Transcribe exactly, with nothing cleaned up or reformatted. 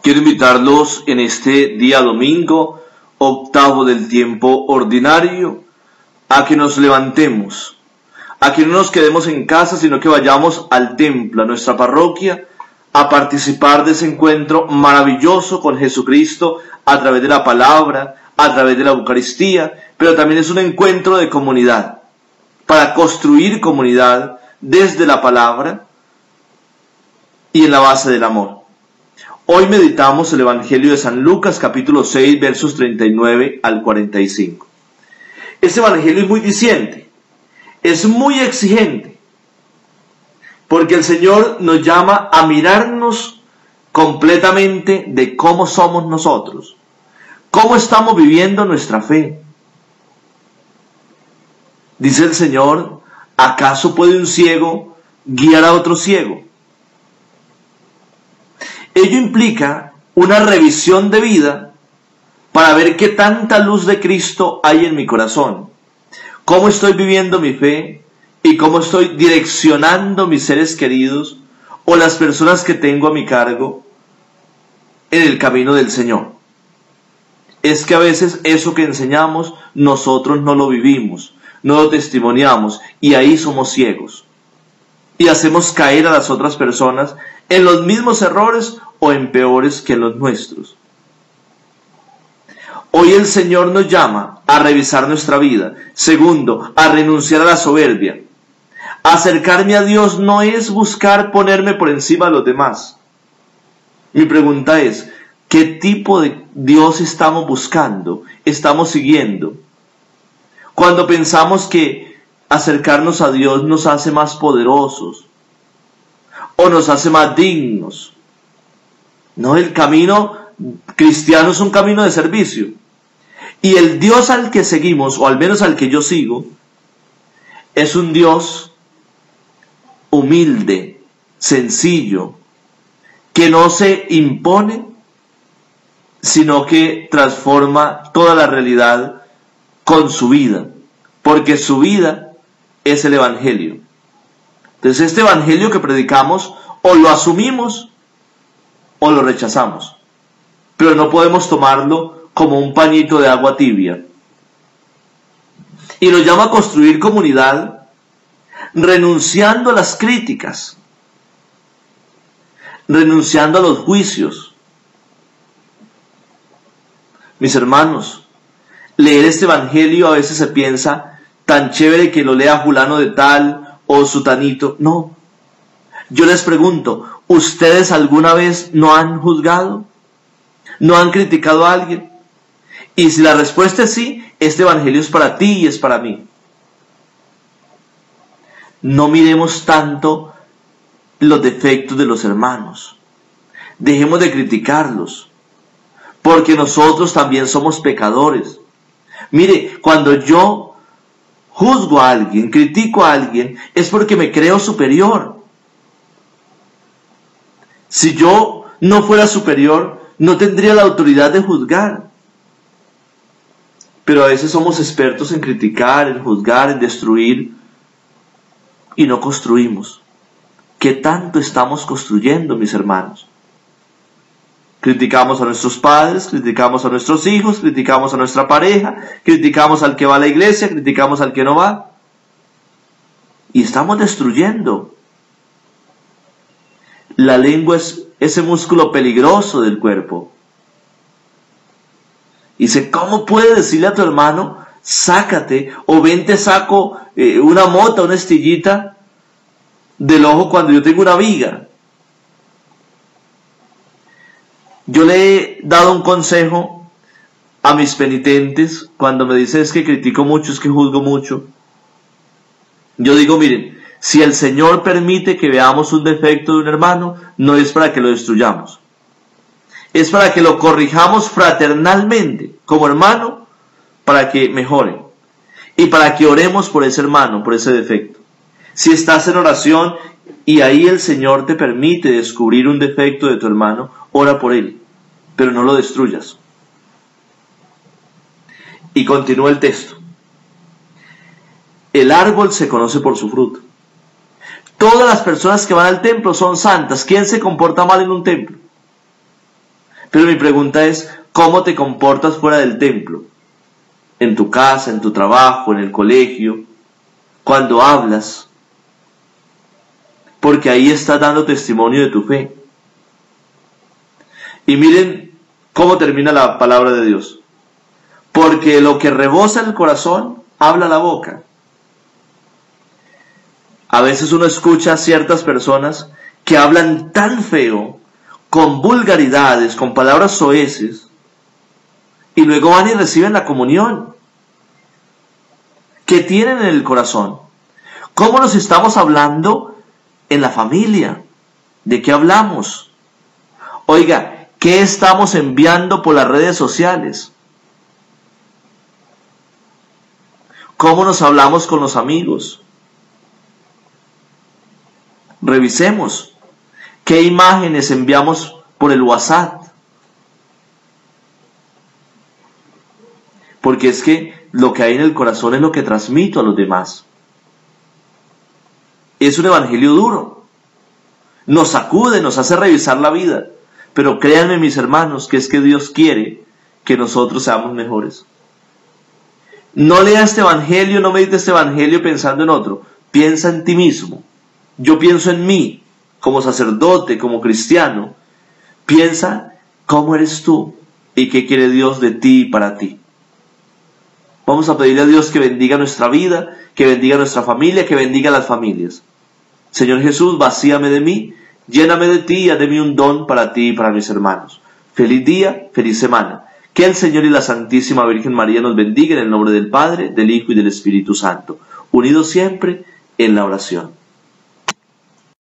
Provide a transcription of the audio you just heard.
Quiero invitarlos en este día domingo, octavo del tiempo ordinario, a que nos levantemos, a que no nos quedemos en casa, sino que vayamos al templo, a nuestra parroquia, a participar de ese encuentro maravilloso con Jesucristo a través de la palabra, a través de la Eucaristía, pero también es un encuentro de comunidad, para construir comunidad desde la palabra y en la base del amor. Hoy meditamos el Evangelio de San Lucas, capítulo seis, versos treinta y nueve al cuarenta y cinco. Este Evangelio es muy diciente, es muy exigente, porque el Señor nos llama a mirarnos completamente de cómo somos nosotros, cómo estamos viviendo nuestra fe. Dice el Señor, ¿acaso puede un ciego guiar a otro ciego? Ello implica una revisión de vida para ver qué tanta luz de Cristo hay en mi corazón, cómo estoy viviendo mi fe y cómo estoy direccionando mis seres queridos o las personas que tengo a mi cargo en el camino del Señor. Es que a veces eso que enseñamos nosotros no lo vivimos, no lo testimoniamos y ahí somos ciegos y hacemos caer a las otras personas en los mismos errores o en peores que los nuestros. Hoy el Señor nos llama a revisar nuestra vida. Segundo, a renunciar a la soberbia. Acercarme a Dios no es buscar ponerme por encima de los demás. Mi pregunta es, ¿qué tipo de Dios estamos buscando, estamos siguiendo? Cuando pensamos que acercarnos a Dios nos hace más poderosos o nos hace más dignos. No, el camino cristiano es un camino de servicio. Y el Dios al que seguimos, o al menos al que yo sigo, es un Dios humilde, sencillo, que no se impone, sino que transforma toda la realidad con su vida, porque su vida es el Evangelio. Entonces este Evangelio que predicamos, o lo asumimos, o lo rechazamos, pero no podemos tomarlo como un pañito de agua tibia. Y nos llama a construir comunidad, renunciando a las críticas, renunciando a los juicios. Mis hermanos, leer este Evangelio a veces se piensa tan chévere que lo lea fulano de tal o sutanito. No, yo les pregunto, ¿ustedes alguna vez no han juzgado? ¿No han criticado a alguien? Y si la respuesta es sí, este Evangelio es para ti y es para mí. No miremos tanto los defectos de los hermanos. Dejemos de criticarlos, porque nosotros también somos pecadores. Mire, cuando yo juzgo a alguien, critico a alguien, es porque me creo superior. Si yo no fuera superior, no tendría la autoridad de juzgar. Pero a veces somos expertos en criticar, en juzgar, en destruir, y no construimos. ¿Qué tanto estamos construyendo, mis hermanos? Criticamos a nuestros padres, criticamos a nuestros hijos, criticamos a nuestra pareja, criticamos al que va a la iglesia, criticamos al que no va. Y estamos destruyendo. La lengua es ese músculo peligroso del cuerpo. Y dice, ¿cómo puedes decirle a tu hermano, sácate, o ven te saco eh, una mota, una estillita del ojo cuando yo tengo una viga? Yo le he dado un consejo a mis penitentes cuando me dicen es que critico mucho, es que juzgo mucho. Yo digo, miren, si el Señor permite que veamos un defecto de un hermano, no es para que lo destruyamos. Es para que lo corrijamos fraternalmente, como hermano, para que mejore. Y para que oremos por ese hermano, por ese defecto. Si estás en oración y ahí el Señor te permite descubrir un defecto de tu hermano, ora por él, pero no lo destruyas. Y continúa el texto. El árbol se conoce por su fruto. Todas las personas que van al templo son santas. ¿Quién se comporta mal en un templo? Pero mi pregunta es, ¿cómo te comportas fuera del templo? En tu casa, en tu trabajo, en el colegio, cuando hablas. Porque ahí estás dando testimonio de tu fe. Y miren cómo termina la palabra de Dios. Porque lo que rebosa el corazón, habla la boca. A veces uno escucha a ciertas personas que hablan tan feo, con vulgaridades, con palabras soeces, y luego van y reciben la comunión. ¿Qué tienen en el corazón? ¿Cómo nos estamos hablando en la familia? ¿De qué hablamos? Oiga, ¿qué estamos enviando por las redes sociales? ¿Cómo nos hablamos con los amigos? Revisemos. ¿Qué imágenes enviamos por el WhatsApp? Porque es que lo que hay en el corazón es lo que transmito a los demás. Es un evangelio duro. Nos sacude, nos hace revisar la vida. Pero créanme, mis hermanos, que es que Dios quiere que nosotros seamos mejores. No lea este evangelio, no medite este evangelio pensando en otro. Piensa en ti mismo. Yo pienso en mí, como sacerdote, como cristiano. Piensa cómo eres tú y qué quiere Dios de ti y para ti. Vamos a pedirle a Dios que bendiga nuestra vida, que bendiga nuestra familia, que bendiga las familias. Señor Jesús, vacíame de mí, lléname de ti y haz de mí un don para ti y para mis hermanos. Feliz día, feliz semana. Que el Señor y la Santísima Virgen María nos bendiga en el nombre del Padre, del Hijo y del Espíritu Santo, unidos siempre en la oración.